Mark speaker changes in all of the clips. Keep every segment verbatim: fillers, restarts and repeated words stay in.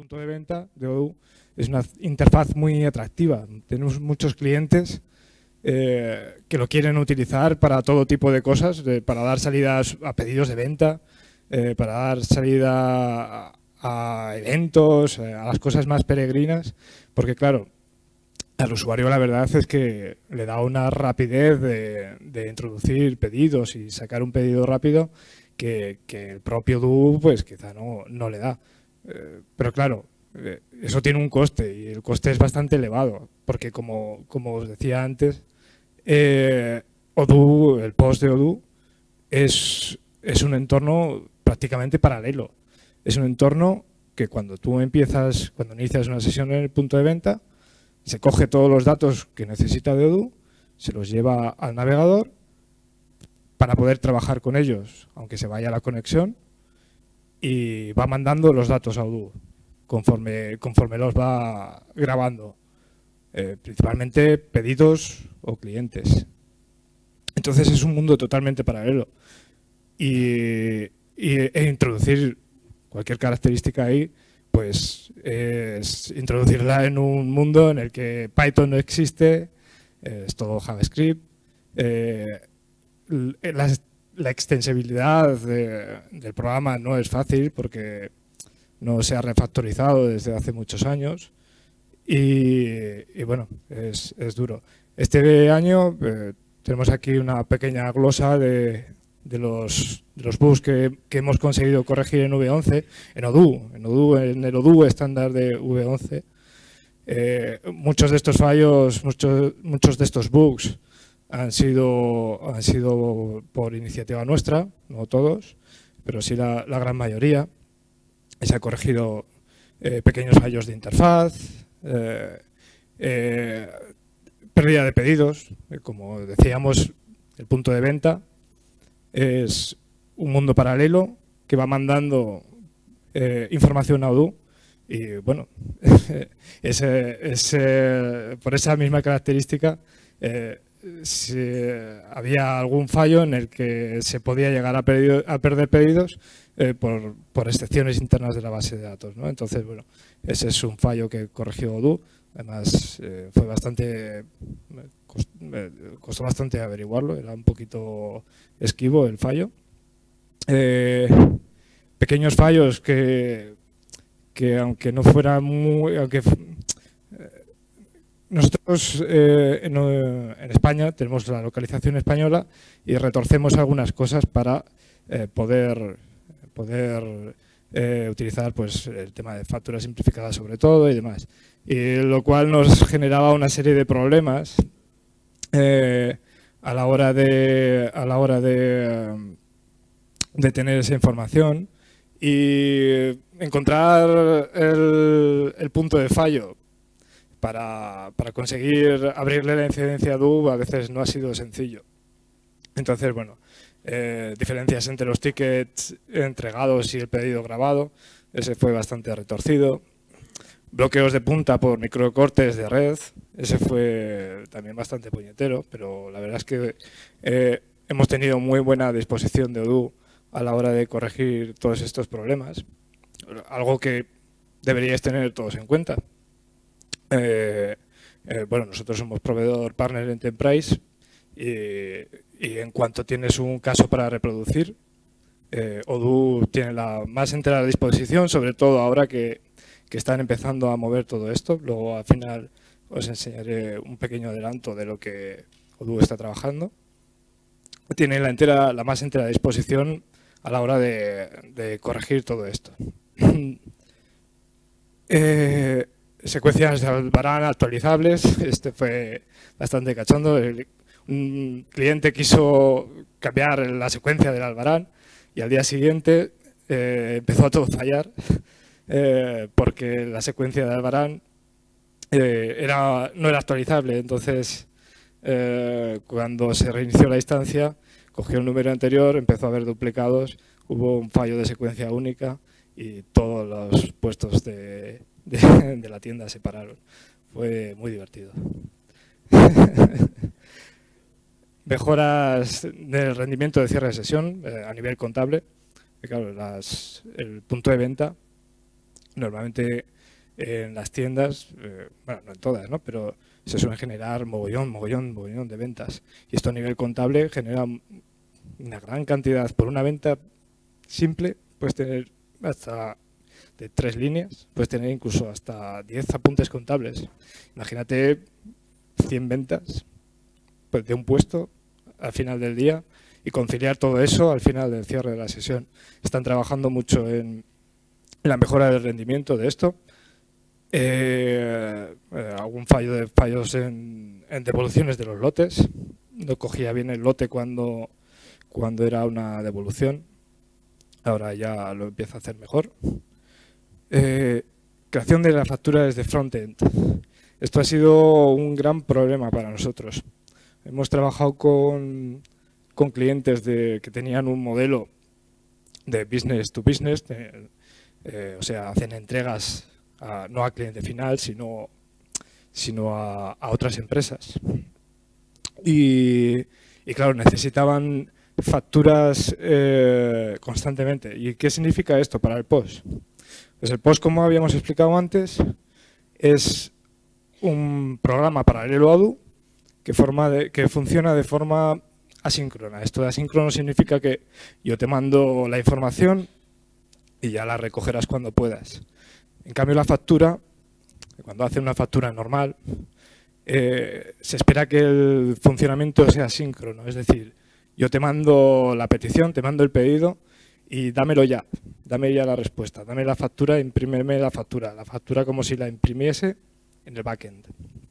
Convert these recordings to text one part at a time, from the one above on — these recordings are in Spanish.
Speaker 1: punto de venta de Odoo es una interfaz muy atractiva. Tenemos muchos clientes eh, que lo quieren utilizar para todo tipo de cosas, de, para dar salidas a pedidos de venta, eh, para dar salida a, a eventos, a las cosas más peregrinas, porque claro, al usuario la verdad es que le da una rapidez de, de introducir pedidos y sacar un pedido rápido que, que el propio Odoo pues quizá no, no le da. Eh, pero claro, eh, eso tiene un coste y el coste es bastante elevado, porque como, como os decía antes, eh, Odoo, el post de Odoo es, es un entorno prácticamente paralelo. Es un entorno que cuando tú empiezas, cuando inicias una sesión en el punto de venta, se coge todos los datos que necesita de Odoo, se los lleva al navegador para poder trabajar con ellos, aunque se vaya la conexión, y va mandando los datos a Odoo conforme, conforme los va grabando, eh, principalmente pedidos o clientes. Entonces es un mundo totalmente paralelo y, y e introducir cualquier característica ahí pues es introducirla en un mundo en el que Python no existe, eh, es todo JavaScript. Eh, la, la extensibilidad de, del programa no es fácil porque no se ha refactorizado desde hace muchos años y, y bueno, es, es duro. Este año eh, tenemos aquí una pequeña glosa de, de, los, de los bugs que, que hemos conseguido corregir en V once, en Odoo, en, Odoo, en el Odoo estándar de V once. Eh, muchos de estos fallos, muchos, muchos de estos bugs han sido, han sido por iniciativa nuestra, no todos, pero sí la, la gran mayoría. Se han corregido eh, pequeños fallos de interfaz, eh, eh, pérdida de pedidos, eh, como decíamos, el punto de venta es un mundo paralelo que va mandando eh, información a Odoo y bueno, ese, ese, por esa misma característica eh, si había algún fallo en el que se podía llegar a, pedido, a perder pedidos eh, por, por excepciones internas de la base de datos, ¿no? Entonces, bueno, ese es un fallo que corrigió Odoo. Además, eh, fue bastante, cost, eh, costó bastante averiguarlo, era un poquito esquivo el fallo. Eh, pequeños fallos que, que aunque no fueran muy... Aunque, Nosotros eh, en, en España tenemos la localización española y retorcemos algunas cosas para eh, poder, poder eh, utilizar pues, el tema de factura simplificada sobre todo y demás. Y lo cual nos generaba una serie de problemas eh, a la hora de, a la hora de, de tener esa información y encontrar el, el punto de fallo. Para, para conseguir abrirle la incidencia a Odoo a veces no ha sido sencillo. Entonces, bueno, eh, diferencias entre los tickets entregados y el pedido grabado, ese fue bastante retorcido. Bloqueos de punta por microcortes de red, ese fue también bastante puñetero, pero la verdad es que eh, hemos tenido muy buena disposición de Odoo a la hora de corregir todos estos problemas, algo que deberíais tener todos en cuenta. Eh, eh, bueno, nosotros somos proveedor partner Enterprise y, y en cuanto tienes un caso para reproducir, eh, Odoo tiene la más entera disposición, sobre todo ahora que, que están empezando a mover todo esto. Luego al final os enseñaré un pequeño adelanto de lo que Odoo está trabajando. Tiene la, entera, la más entera disposición a la hora de, de corregir todo esto. eh, Secuencias de Albarán actualizables, este fue bastante cachondo. El, un cliente quiso cambiar la secuencia del Albarán y al día siguiente eh, empezó a todo fallar eh, porque la secuencia de Albarán eh, era, no era actualizable. Entonces, eh, cuando se reinició la instancia, cogió el número anterior, empezó a haber duplicados, hubo un fallo de secuencia única y todos los puestos de... De, de la tienda se pararon. Fue muy divertido. Mejoras del rendimiento de cierre de sesión eh, a nivel contable. Claro, las, el punto de venta normalmente en las tiendas, eh, bueno, no en todas, ¿no? Pero se suelen generar mogollón, mogollón, mogollón de ventas. Y esto a nivel contable genera una gran cantidad. Por una venta simple puedes tener hasta de tres líneas, puedes tener incluso hasta diez apuntes contables. Imagínate cien ventas pues, de un puesto al final del día y conciliar todo eso al final del cierre de la sesión. Están trabajando mucho en la mejora del rendimiento de esto. Eh, eh, algún fallo de fallos en, en devoluciones de los lotes. No cogía bien el lote cuando, cuando era una devolución. Ahora ya lo empieza a hacer mejor. Eh, creación de la factura desde frontend. Esto ha sido un gran problema para nosotros. Hemos trabajado con, con clientes de, que tenían un modelo de business to business, de, eh, o sea, hacen entregas a, no al cliente final, sino, sino a, a otras empresas. Y, y claro, necesitaban facturas eh, constantemente. ¿Y qué significa esto para el P O S? Pues el P O S, como habíamos explicado antes, es un programa paralelo a Odoo que, forma de, que funciona de forma asíncrona. Esto de asíncrono significa que yo te mando la información y ya la recogerás cuando puedas. En cambio, la factura, cuando hace una factura normal, eh, se espera que el funcionamiento sea asíncrono. Es decir, yo te mando la petición, te mando el pedido y dámelo ya. Dame ya la respuesta. Dame la factura, imprímeme la factura. La factura como si la imprimiese en el backend.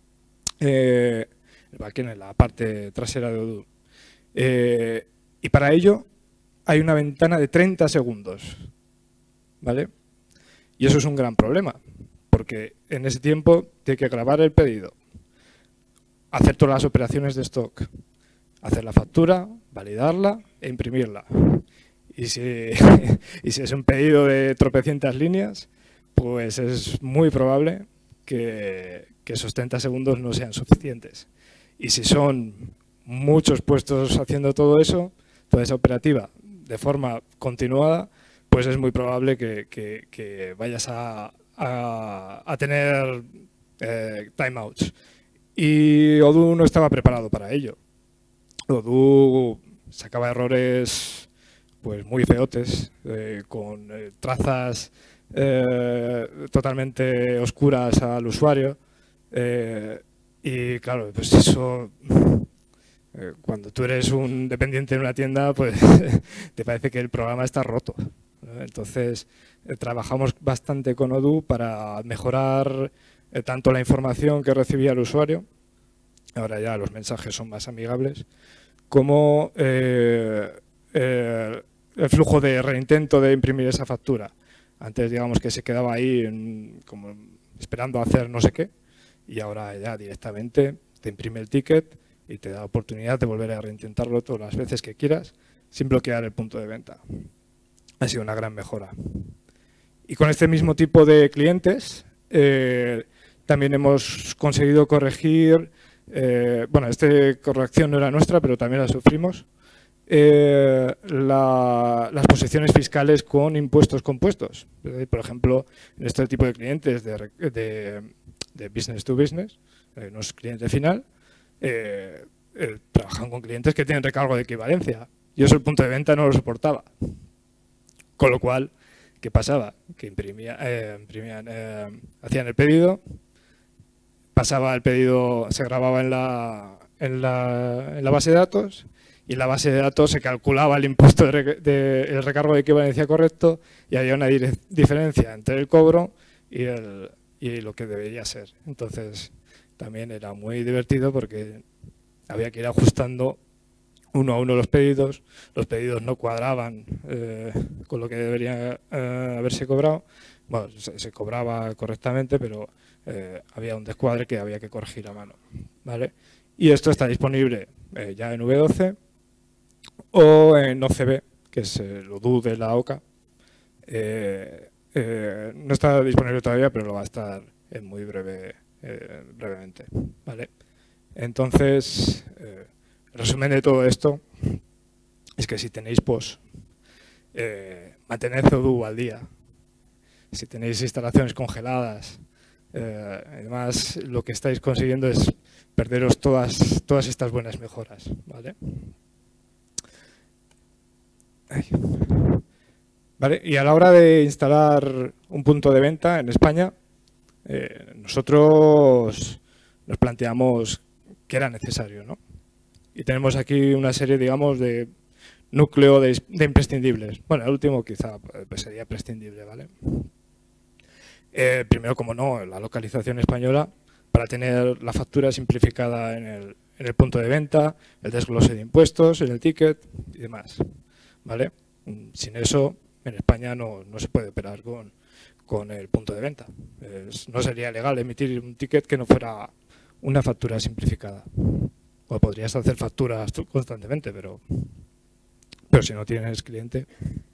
Speaker 1: Eh, el backend en la parte trasera de Odoo. Eh, y para ello hay una ventana de treinta segundos. ¿Vale? Y eso es un gran problema, porque en ese tiempo tiene que grabar el pedido, hacer todas las operaciones de stock, hacer la factura, validarla e imprimirla. Y si, y si es un pedido de tropecientas líneas, pues es muy probable que, que esos treinta segundos no sean suficientes. Y si son muchos puestos haciendo todo eso, toda esa operativa de forma continuada, pues es muy probable que, que, que vayas a, a, a tener eh, timeouts. Y Odoo no estaba preparado para ello. Odoo sacaba errores pues muy feotes, eh, con eh, trazas eh, totalmente oscuras al usuario. Eh, y claro, pues eso, eh, cuando tú eres un dependiente en una tienda, pues te parece que el programa está roto. Entonces, eh, trabajamos bastante con Odoo para mejorar eh, tanto la información que recibía el usuario, ahora ya los mensajes son más amigables, como eh, eh, el flujo de reintento de imprimir esa factura. Antes, digamos que se quedaba ahí en, como esperando hacer no sé qué, y ahora ya directamente te imprime el ticket y te da oportunidad de volver a reintentarlo todas las veces que quieras, sin bloquear el punto de venta. Ha sido una gran mejora. Y con este mismo tipo de clientes eh, también hemos conseguido corregir, eh, bueno, esta corrección no era nuestra, pero también la sufrimos, eh, la, las posiciones fiscales con impuestos compuestos. Por ejemplo, en este tipo de clientes de, de, de business to business, eh, no es cliente final, eh, eh, trabajan con clientes que tienen recargo de equivalencia. Yo eso el punto de venta no lo soportaba. Con lo cual, ¿qué pasaba? Que imprimía, eh, imprimían, eh, hacían el pedido, pasaba el pedido, se grababa en la, en, la, en la base de datos y en la base de datos se calculaba el impuesto de, de el recargo de equivalencia correcto y había una diferencia entre el cobro y, el, y lo que debería ser. Entonces, también era muy divertido porque había que ir ajustando uno a uno los pedidos, los pedidos no cuadraban eh, con lo que debería eh, haberse cobrado. Bueno, se, se cobraba correctamente, pero eh, había un descuadre que había que corregir a mano, ¿vale? Y esto está disponible eh, ya en V doce o en O C B, que es el Odoo de la OCA. Eh, eh, no está disponible todavía, pero lo va a estar en muy breve, eh, brevemente, ¿vale? Entonces, eh, el resumen de todo esto es que si tenéis P O S, eh, mantened Odoo al día. Si tenéis instalaciones congeladas, Eh, además, lo que estáis consiguiendo es perderos todas, todas estas buenas mejoras, ¿vale? Ay. Vale, y a la hora de instalar un punto de venta en España, eh, nosotros nos planteamos que era necesario, ¿no? Y tenemos aquí una serie, digamos, de núcleo de, de imprescindibles. Bueno, el último quizá pues, sería prescindible, ¿vale? Eh, primero, como no, la localización española para tener la factura simplificada en el, en el punto de venta, el desglose de impuestos, en el ticket y demás, ¿vale? Sin eso, en España no, no se puede operar con, con el punto de venta. Es, no sería legal emitir un ticket que no fuera una factura simplificada. O podrías hacer facturas constantemente, pero, pero si no tienes cliente.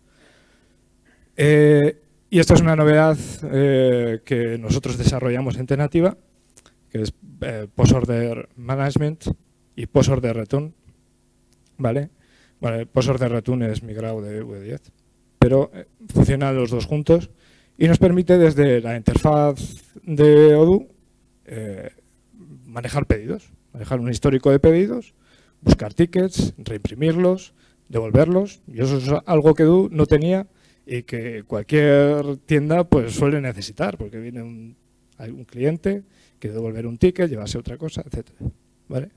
Speaker 1: Eh, y esto es una novedad eh, que nosotros desarrollamos en Tenativa, que es eh, Post-Order Management y Post-Order Return. ¿Vale? Vale, Post-Order Return es migrado de V diez, pero eh, funcionan los dos juntos y nos permite desde la interfaz de Odoo eh, manejar pedidos, manejar un histórico de pedidos, buscar tickets, reimprimirlos, devolverlos. Y eso es algo que Odoo no tenía y que cualquier tienda pues suele necesitar, porque viene un, hay un cliente, quiere devolver un ticket, llevarse otra cosa, etcétera. ¿Vale?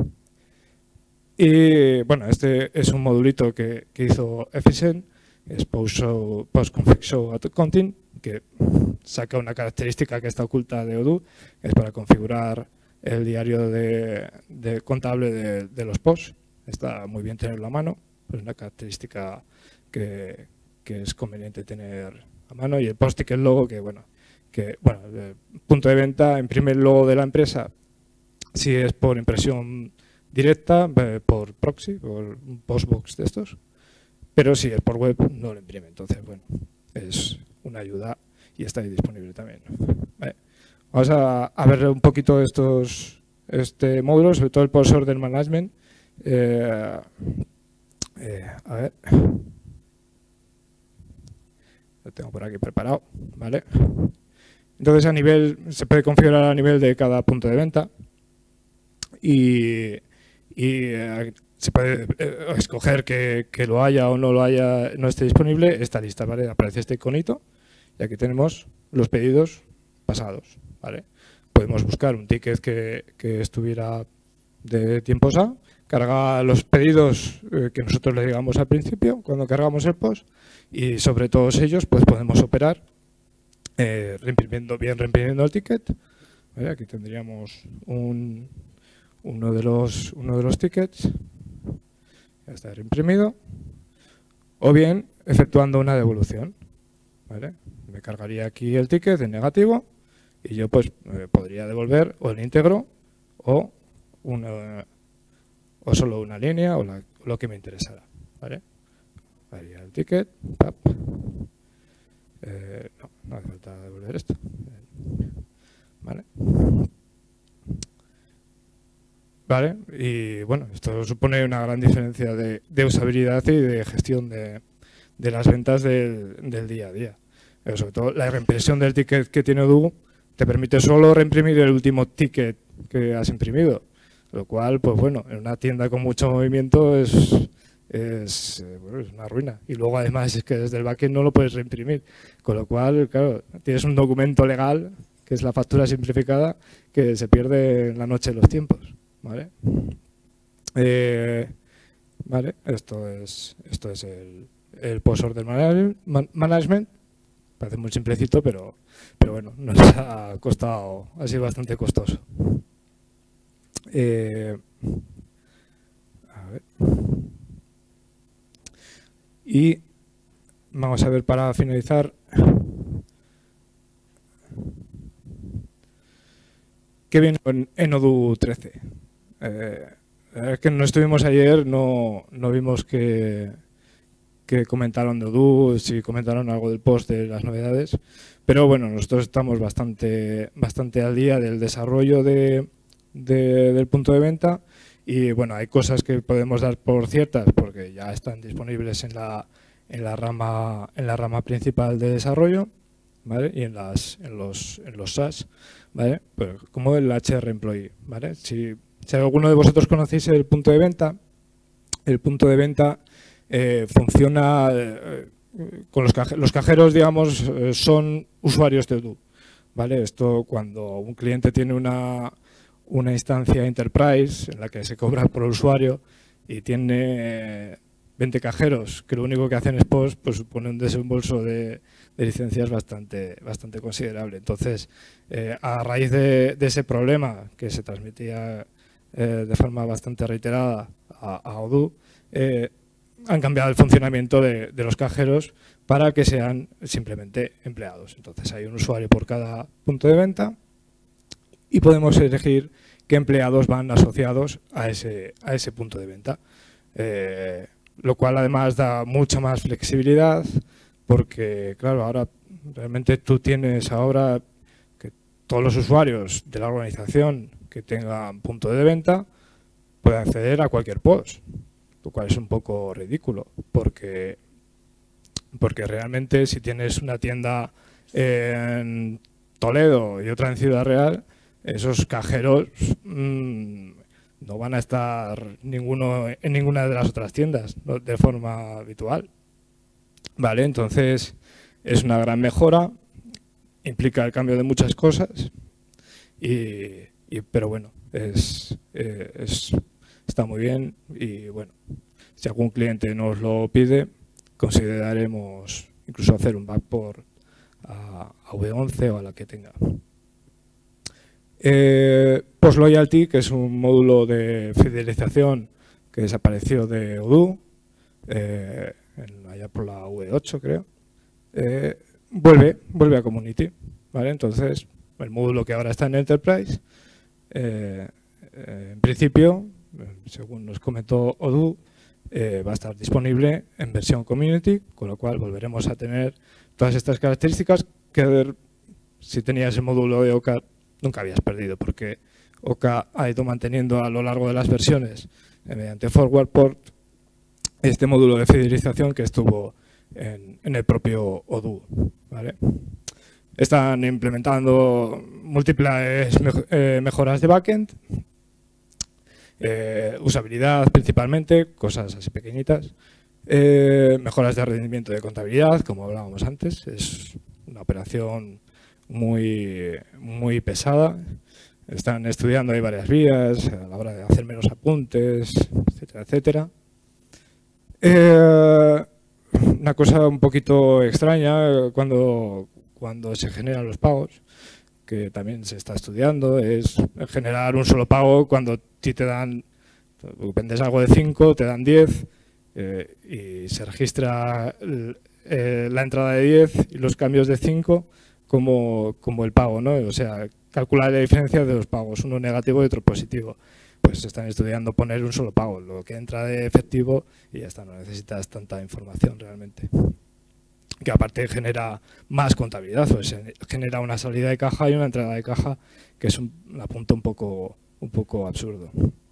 Speaker 1: Y bueno, este es un modulito que, que hizo Efficient, es Post-Config Show Accounting, que saca una característica que está oculta de Odoo, es para configurar el diario de, de contable de, de los posts. Está muy bien tenerlo a mano, es una característica que, que es conveniente tener a mano. Y el post-ticket logo, que bueno, que bueno, el punto de venta imprime el logo de la empresa si es por impresión directa, por proxy, por un postbox de estos, pero si es por web no lo imprime. Entonces, bueno, es una ayuda y está ahí disponible también. Vale. Vamos a, a ver un poquito estos este módulo, sobre todo el Post-Order Management. Eh, eh, a ver, lo tengo por aquí preparado, ¿vale? Entonces, a nivel, se puede configurar a nivel de cada punto de venta y, y eh, se puede eh, escoger que, que lo haya o no lo haya, no esté disponible esta lista, ¿vale? Aparece este iconito y aquí tenemos los pedidos pasados, ¿vale? Podemos buscar un ticket que, que estuviera de tiempos A, carga los pedidos eh, que nosotros le digamos al principio cuando cargamos el post y sobre todos ellos pues podemos operar eh, reimprimiendo, bien reimprimiendo el ticket, ¿vale? Aquí tendríamos un, uno, de los, uno de los tickets, ya está reimprimido, o bien efectuando una devolución, ¿vale? Me cargaría aquí el ticket en negativo y yo pues eh, podría devolver o el íntegro o una o solo una línea o la, lo que me interesara, ¿vale? Haría el ticket, tap. Eh, no, no hace falta devolver esto, ¿vale? Vale, y bueno, esto supone una gran diferencia de, de usabilidad y de gestión de, de las ventas del, del día a día. Pero sobre todo la reimpresión del ticket que tiene Odoo te permite solo reimprimir el último ticket que has imprimido, lo cual, pues bueno, en una tienda con mucho movimiento es, es, eh, bueno, es una ruina. Y luego además es que desde el backend no lo puedes reimprimir, con lo cual, claro, tienes un documento legal, que es la factura simplificada, que se pierde en la noche de los tiempos, ¿vale? Eh, vale, esto es, esto es el, el Post-Order Management. Parece muy simplecito, pero, pero bueno, nos ha costado, ha sido bastante costoso. Eh, a ver. Y vamos a ver para finalizar qué viene en, en Odoo trece. Eh, es que no estuvimos ayer, no, no vimos que, que comentaron de Odoo, si comentaron algo del post de las novedades, pero bueno, nosotros estamos bastante, bastante al día del desarrollo de, de, del punto de venta y bueno, hay cosas que podemos dar por ciertas porque ya están disponibles en la, en la, rama, en la rama principal de desarrollo, ¿vale? Y en, las, en, los, en los SaaS, ¿vale? Pues como el H R Employee, ¿vale? Si, si alguno de vosotros conocéis el punto de venta, el punto de venta eh, funciona eh, con los cajeros, los cajeros, digamos, eh, son usuarios de Odoo, ¿vale? Esto cuando un cliente tiene una, una instancia enterprise en la que se cobra por usuario y tiene eh, veinte cajeros que lo único que hacen es post, pues supone un desembolso de, de licencias bastante, bastante considerable. Entonces, eh, a raíz de, de ese problema que se transmitía eh, de forma bastante reiterada a, a Odoo, eh, han cambiado el funcionamiento de, de los cajeros para que sean simplemente empleados. Entonces hay un usuario por cada punto de venta y podemos elegir qué empleados van asociados a ese, a ese punto de venta. Eh, lo cual además da mucha más flexibilidad porque, claro, ahora realmente tú tienes ahora que todos los usuarios de la organización que tengan punto de venta pueden acceder a cualquier post, lo cual es un poco ridículo, porque, porque realmente si tienes una tienda en Toledo y otra en Ciudad Real, esos cajeros mmm, no van a estar ninguno en ninguna de las otras tiendas, ¿no? De forma habitual. Vale, entonces es una gran mejora, implica el cambio de muchas cosas, y, y, pero bueno, es, eh, es está muy bien y bueno, si algún cliente nos lo pide, consideraremos incluso hacer un backport a, a V once o a la que tenga. Eh, Post Loyalty, que es un módulo de fidelización que desapareció de Odoo, eh, en, allá por la V ocho creo, eh, vuelve, vuelve a Community, ¿vale? Entonces, el módulo que ahora está en Enterprise, eh, eh, en principio, según nos comentó Odoo, eh, va a estar disponible en versión Community, con lo cual volveremos a tener todas estas características que si tenías el módulo de Oka nunca habías perdido, porque Oka ha ido manteniendo a lo largo de las versiones eh, mediante Forward Port este módulo de fidelización que estuvo en, en el propio Odoo, ¿vale? Están implementando múltiples mej eh, mejoras de backend, eh, usabilidad principalmente, cosas así pequeñitas, eh, mejoras de rendimiento de contabilidad, como hablábamos antes, es una operación muy, muy pesada. Están estudiando, hay varias vías a la hora de hacer menos apuntes, etcétera, etcétera. Eh, una cosa un poquito extraña cuando, cuando se generan los pagos, que también se está estudiando, es generar un solo pago cuando a ti te dan, vendes algo de cinco, te dan diez eh, y se registra eh, la entrada de diez y los cambios de cinco como, como el pago, ¿no? O sea, calcular la diferencia de los pagos, uno negativo y otro positivo. Pues se están estudiando poner un solo pago, lo que entra de efectivo y ya está, no necesitas tanta información realmente. Que aparte genera más contabilidad, pues genera una salida de caja y una entrada de caja, que es un, un punto un poco, un poco absurdo.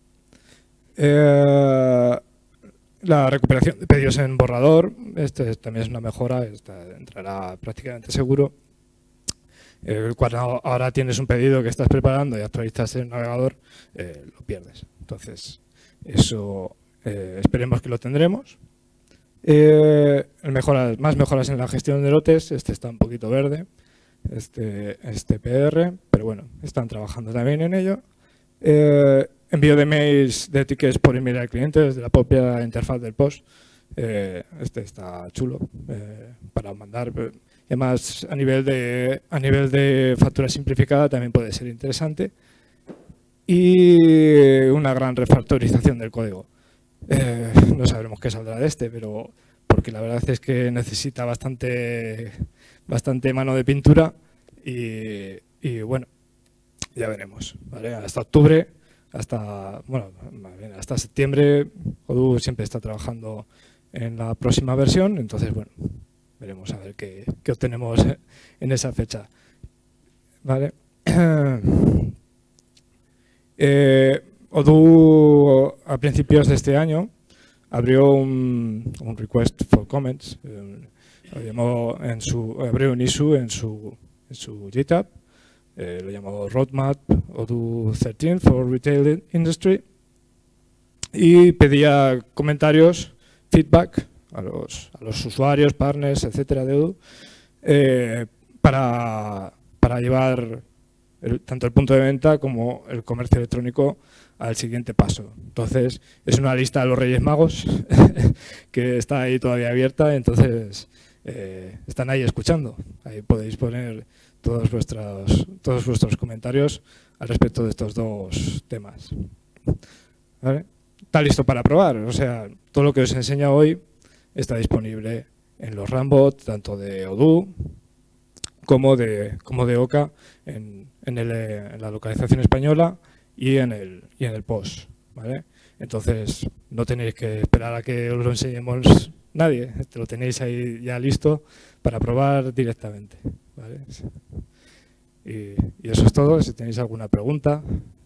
Speaker 1: Eh, la recuperación de pedidos en borrador, este también es una mejora, esta entrará prácticamente seguro. Eh, cuando ahora tienes un pedido que estás preparando y actualizas el navegador, eh, lo pierdes. Entonces, eso eh, esperemos que lo tendremos. Eh, mejoras, más mejoras en la gestión de lotes, este está un poquito verde, este, este P R, pero bueno, están trabajando también en ello. Eh, envío de mails de tickets por email al cliente desde la propia interfaz del post, eh, este está chulo eh, para mandar. Además, a nivel de, a nivel de factura simplificada también puede ser interesante. Y una gran refactorización del código. Eh, no sabremos qué saldrá de este, pero porque la verdad es que necesita bastante, bastante mano de pintura y, y bueno, ya veremos, ¿vale? Hasta octubre, hasta, bueno, hasta septiembre, Odoo siempre está trabajando en la próxima versión, entonces bueno, veremos a ver qué, qué obtenemos en esa fecha, ¿vale? eh, Odoo a principios de este año abrió un, un request for comments, eh, Lo llamó en su, abrió un issue en su, en su GitHub, eh, lo llamó Roadmap Odoo trece for Retail Industry, y pedía comentarios, feedback a los, a los usuarios, partners, etcétera, de Odoo, eh, para, para llevar el, tanto el punto de venta como el comercio electrónico al siguiente paso. Entonces, es una lista de los Reyes Magos que está ahí todavía abierta, entonces eh, están ahí escuchando. Ahí podéis poner todos vuestros, todos vuestros comentarios al respecto de estos dos temas. ¿Vale? Está listo para probar, o sea, todo lo que os he enseñado hoy está disponible en los Rambot, tanto de Odoo como de, como de Oka, en, en, el, en la localización española y en el, y en el post, ¿vale? Entonces, no tenéis que esperar a que os lo enseñemos nadie, lo tenéis ahí ya listo para probar directamente, ¿vale? Y, y eso es todo. Si tenéis alguna pregunta,